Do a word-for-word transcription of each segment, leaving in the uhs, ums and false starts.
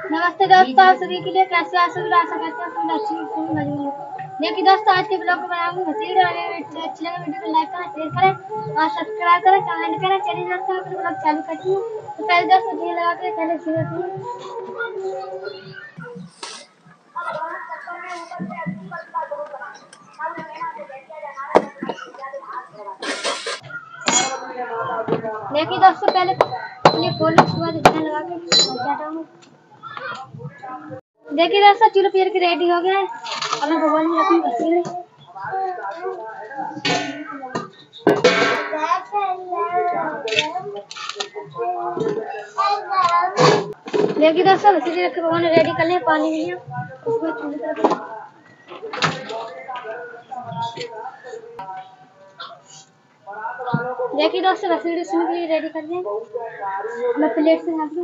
नमस्ते दोस्तों, आप सभी के लिए कैसे आशा आशा करते हैं तुम अच्छी मजबूत। देखिए दोस्तों, आज के ब्लॉग को बनाऊंगी वीडियो अच्छी लगे वीडियो को लाइक करें, शेयर करें और सब्सक्राइब करें, कमेंट करें। चलिए दोस्तों अपने ब्लॉग चालू करती हूँ। तो पहले दोस्तों जी लगा के पहले शुरू करती हूँ। देखिए दोस्तों, पहले ये खोलने के बाद इतना लगा के हटाऊंगा। देखिए दोस्तों, चूल्हा पेर के रेडी हो गया है। अब मैं भगवान में रखूंगी बसीड़े। देखिए दोस्तों, बसीड़े रख के भगवान ने रेडी कर लिया। पानी लिया उसमें चूल्हे पे रख। देखिए दोस्तों, बसीड़े उसमें के लिए रेडी कर दिए। मैं प्लेट से ढक दूं।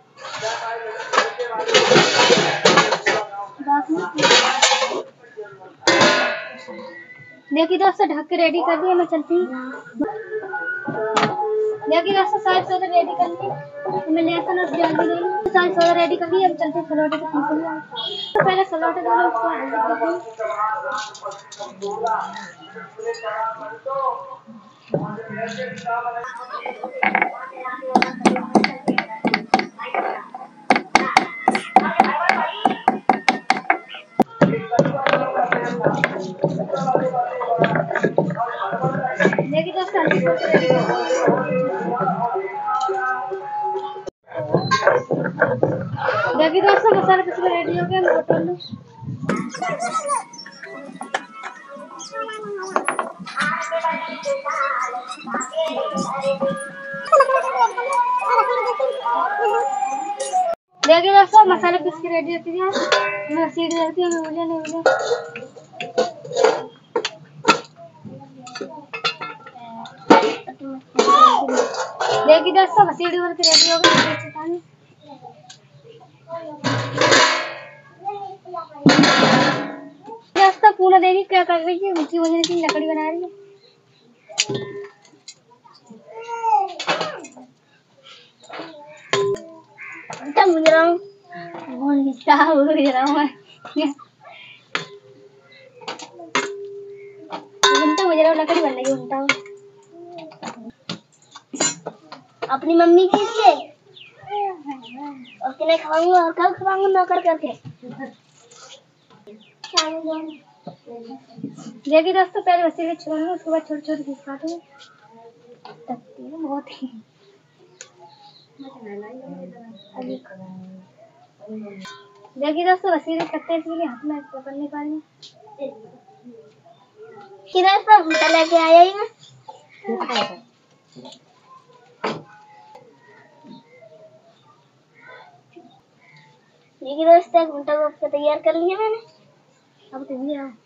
देखिए दोस्तों, ढक के रेडी कर दिया। मैं चलती हूँ। देखिए दोस्तों, सारे सौदे रेडी कर लिए। मैं लहसुन और प्याज भी ले लूँ। सारे सौदे रेडी कर लिए। अब चलते हैं सलोटे के पीछे लिए। तो पहले सलोटे डालो, उसको हल्दी कर दूँ। देखिए दोस्तों, हल्दी को रेडी कर देखिए दोस्तों, मसाला कुछ रेडी हो गया। मैं बोतल लूँ। देखिए दोस्तों, मसाला पीस के रेडी होती है। मैं सीढ़ी रहती हूँ। मैं मुझे नहीं मुझे देखिए दोस्तों, सीढ़ी भर के रेडी हो गई। दोस्तों, पूरा देवी क्या कर रही है? ऊंची वजह की लकड़ी बना रही है। बेटा मुझे रहा हूँ बेटा मुझे रहा हूँ मुझे रहा लकड़ी बन रही है। अपनी मम्मी के लिए उसके लिए खवाऊंगा। और कब खवाऊंगा? नौकर करके। देखिए दोस्तों, पहले वसीले छोड़ूंगा, उसके बाद छोटे छोटे पीस काटूंगा। बहुत ही देखिए दोस्तों, वसीले कटते हैं इसलिए हाथ में पकड़ने पा रही किधर से भूटा लेके आया ही मैं। देखिए दोस्तों, एक घंटा को तैयार कर लिया मैंने। अब तो ये आओ।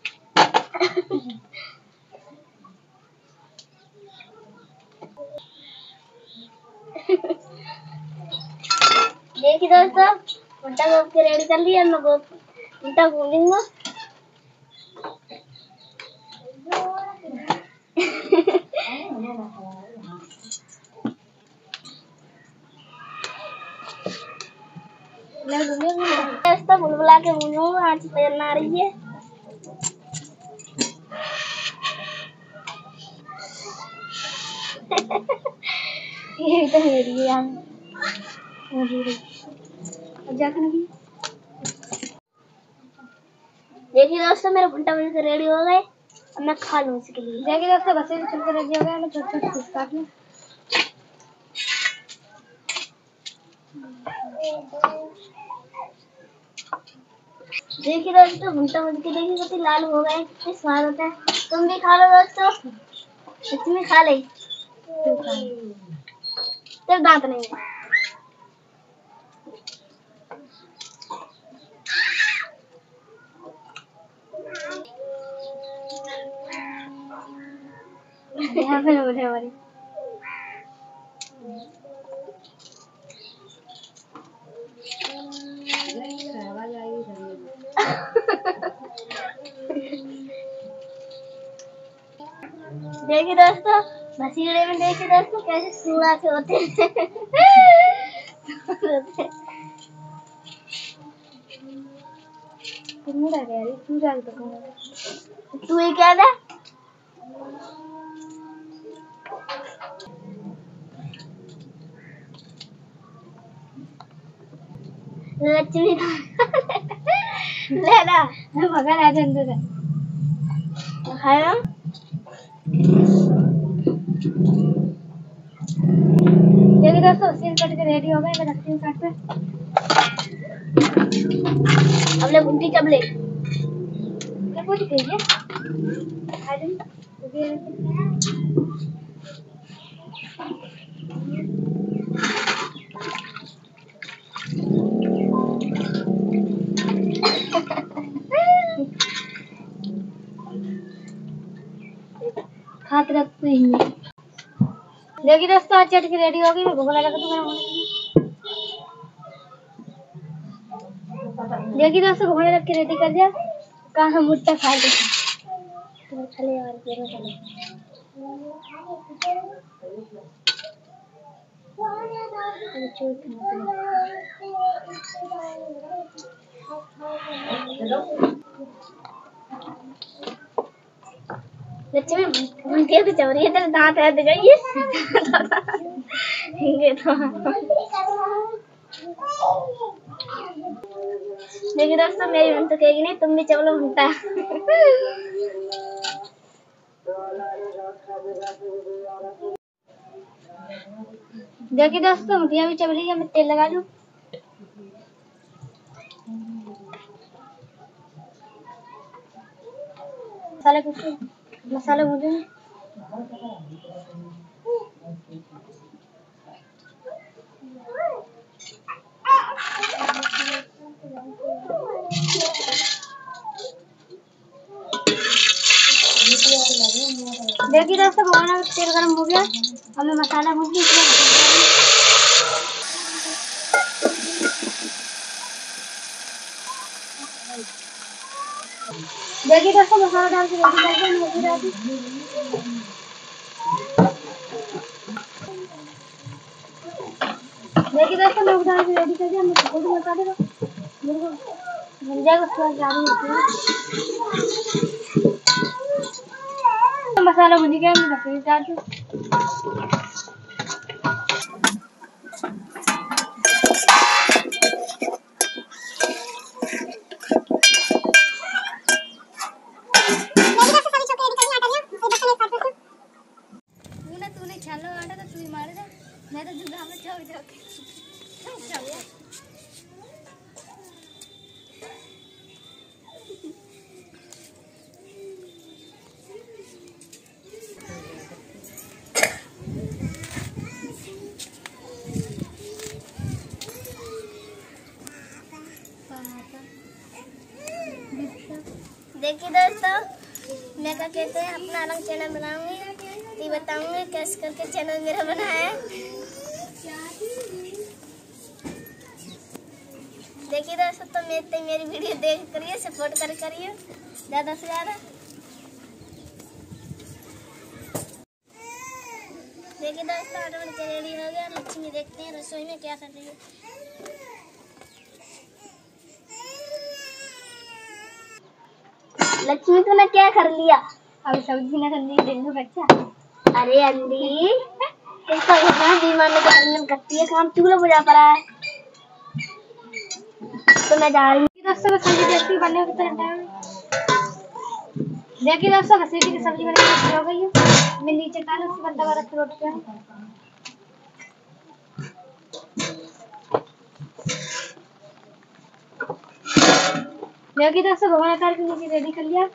देखिए दोस्तों, घंटा गोप के रेडी कर लिया। मैं गोप घंटा भूनूंगा। दोस्तों, बुलबुला के भूनूंगा। आँच तेल आ रही है। ये तो मेरी है यार। देखिए दोस्तों, मेरे भुट्टा बन के रेडी हो गए। अब मैं खा लूँ इसके लिए। देखिए दोस्तों, बसे भी चल के रेडी हो गया। मैं छोटे छोटे पीस काट लूँ। देखिए दोस्तों, भुट्टा बन के देखिए कितनी लाल हो गए। कितनी स्वाद होता है। तुम भी खा लो दोस्तों। इसमें खा ले। सिर्फ दांत नहीं है। यहाँ पे लोग हमारी देखिए दोस्तों, मसीड़े में देखिए दोस्तों कैसे सूड़ा से होते हैं। कितनी रह गया तू डाल तो तू ही क्या है लक्ष्मी ले ला भगा आ जा अंदर है ना देखिए दोस्तों सीन कट के रेडी हो गए मैं रखती हूँ कट पे अब ले बुंदी कब ले क्या कुछ कहिए आदमी खाते रखते ही देखिए दोस्तों आज चट के रेडी हो गई मैं भूख लगा तो देखिए दोस्तों भगोने रख के रेडी कर दिया कहाँ हम मुट्ठा खा लेते तो चले यार पेड़ चले लक्ष्मी बुंदी तो चल रही है तेरे दांत है दिख गई ये तो देखिए दोस्तों मेरी बहन तो कहेगी नहीं तुम भी चलो घंटा देखिए दोस्तों मुठिया भी चल रही है मैं तेल लगा लूं मसाला कुछ मसाला भून देखिए दोस्तों भगवान तेल गरम हो गया अब मैं मसाला भून के देखिए दोस्तों मसाला डाल के रेडी कर दिया मैं डाल दी देखिए दोस्तों मैं डाल के रेडी कर दिया मैं खुद मसाले को मेरे को बन जाएगा उसके बाद डाल दूँ मसाला भुन गया मैं बस डाल दूँ मैं तो जुगाड़ में चौक चौक देखिए दोस्तों मैं क्या कहते हैं अपना अलग चैनल बनाऊंगी तो बताऊंगी कैसे करके चैनल मेरा बना है। देखिए दोस्तों तो मेरे मेरी वीडियो देख करिए सपोर्ट कर करिए ज़्यादा से ज़्यादा। देखिए दोस्तों आटा बन के रेडी हो गया। लक्ष्मी देखते हैं रसोई में क्या कर रही है। लक्ष्मी तूने क्या कर लिया? अब सब्जी ना करनी दिन बच्चा। अरे अंधी इसका इतना बीमार में तो करती है काम चूल्हा बुझा पड़ा है तो मैं जा रही हूँ। दोस्तों सब्जी देखती बनने की तरह टाइम देखिए दोस्तों घसीटी की सब्जी बनने की हो गई है। मैं नीचे काले उसके बंदा वाला रोट पे देखिए दोस्तों भगवान आकार के नीचे रेडी कर लिया।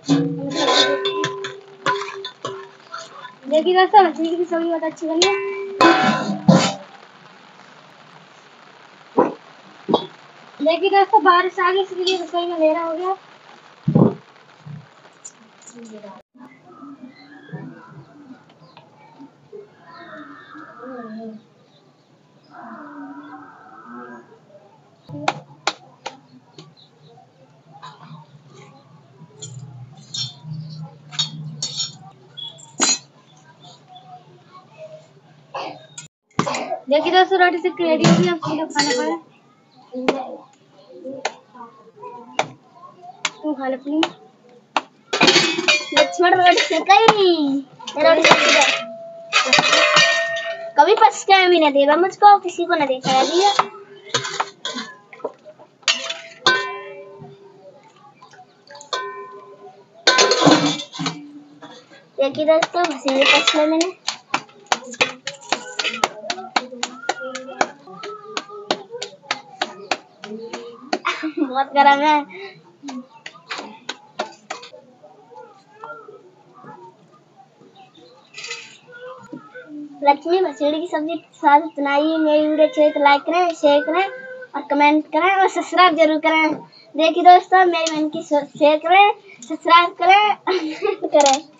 देखिए दोस्तों घसीटी की सब्जी बहुत अच्छी बनी है। देखिए दोस्तों बारिश आ गई इसलिए रसोई में अंधेरा हो गया। देखिए दोस्तों रोटी से रेडी हो गई। अब हम लोग खाना खाएं। खा लो प्लीज। लक्ष्मण रोटी से कहीं कभी पछताया भी नहीं देगा मुझको, किसी को न देखा दिया। देखिए दोस्तों भसीड़े पछ ले मैंने। बहुत गरम है। लक्ष्मी भसीड़ी की सब्जी स्वाद बनाइए। मेरी वीडियो अच्छी तो लाइक करें, शेयर करें और कमेंट करें और सब्सक्राइब जरूर करें। देखिए दोस्तों मेरी बहन की शेयर करें, सब्सक्राइब करें करें